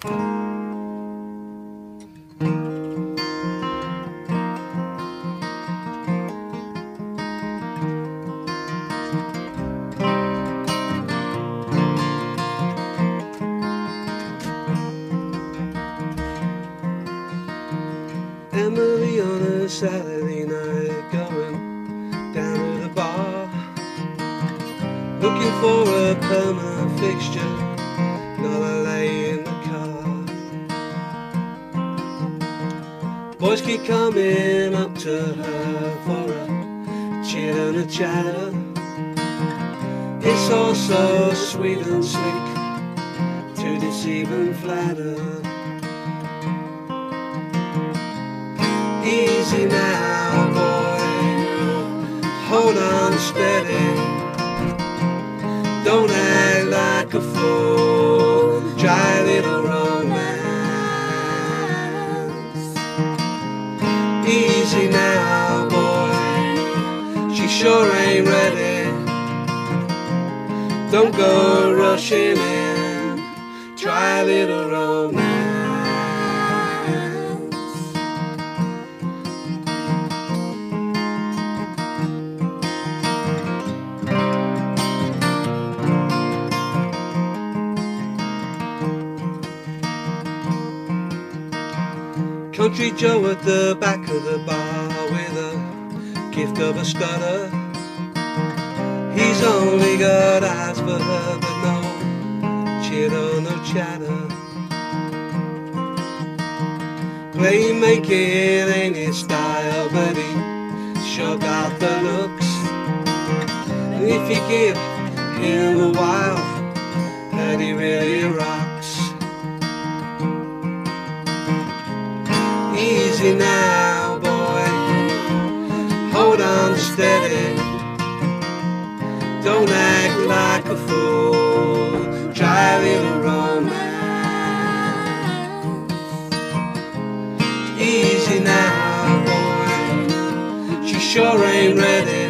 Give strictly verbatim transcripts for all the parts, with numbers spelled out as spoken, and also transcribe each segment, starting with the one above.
Emily on a Saturday night, going down to the bar, looking for a permanent fixture, not a lay in the car. Boys keep coming up to her for a chit and a chatter. It's all so sweet and slick, to deceive and flatter. Easy now, boy, hold on steady. Don't act like a fool, try a little romance. Easy now, boy, she sure ain't ready. Don't go rushing in, try a little romance. Country Joe at the back of the bar with a gift of a stutter. He's only got eyes for her, but no chitter, no chatter. Play making ain't his style, but he sure got the looks. And if you give him a while, that he really rocks. Easy now, boy, hold on steady. Don't act like a fool, try a little romance. Easy now, boy, she sure ain't ready.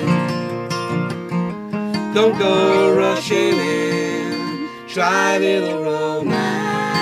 Don't go rushing in, try a little romance.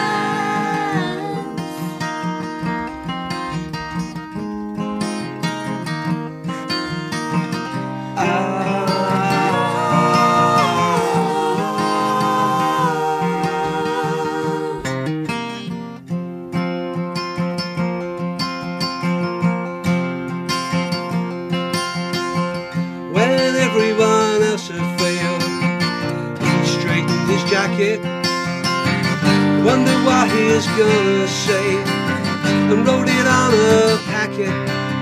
When everyone else had failed, he straightened his jacket, wondered what he was gonna say, and wrote it on a packet.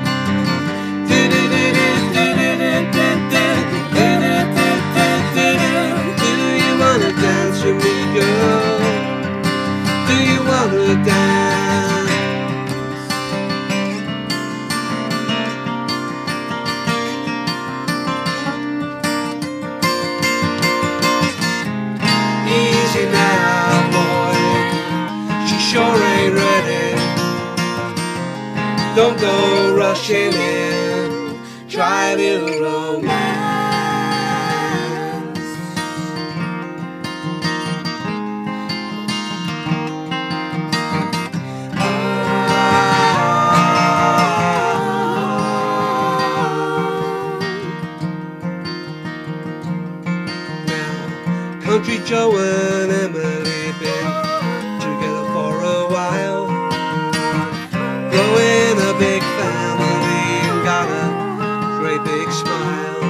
Do you wanna dance with me, girl? Do you wanna dance? Easy now, boy, she sure ain't ready. Don't go rushing in, try a little romance. Country Joe and Emily been together for a while, growing a big family and got a great big smile.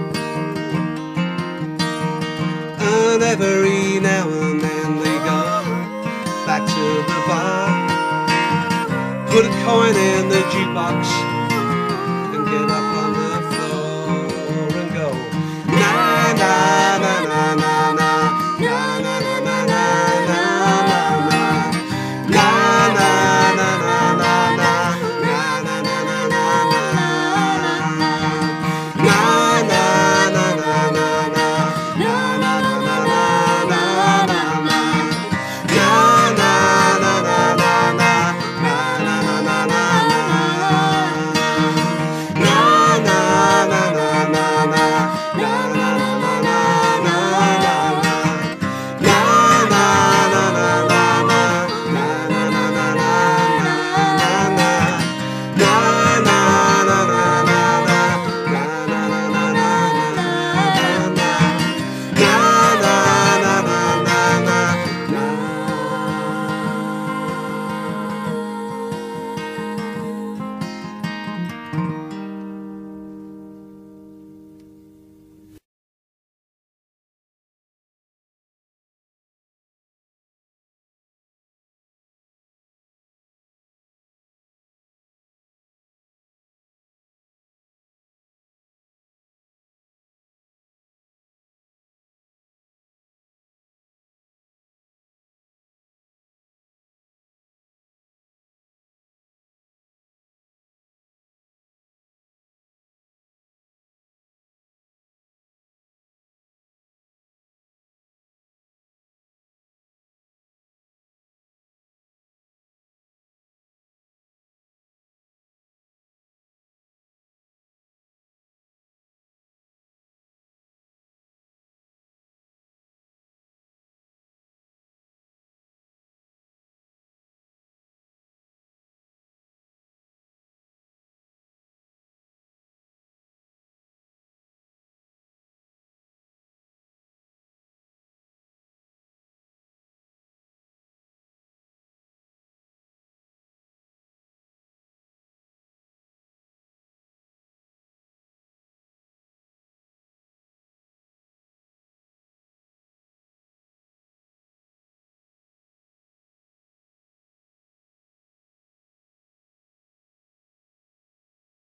And every now and then they go back to the bar, put a coin in the jukebox